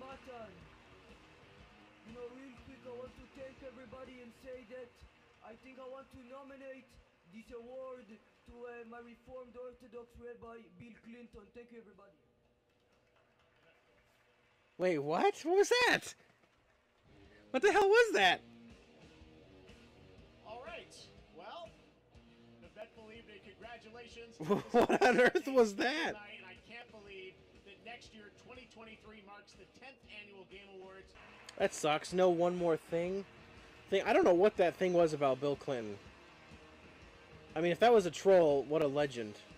Matan. You know, real quick, I want to thank everybody and say that I think I want to nominate this award to my Reformed Orthodox Rabbi Bill Clinton. Thank you, everybody. Wait, what? What was that? What the hell was that? All right. Well, the Betful Evening, congratulations. What on earth was that? Tonight, I can't believe that next year, 2023, marks the 10th annual Game Awards. That sucks. No one more thing. I don't know what that thing was about Bill Clinton. I mean, if that was a troll, what a legend.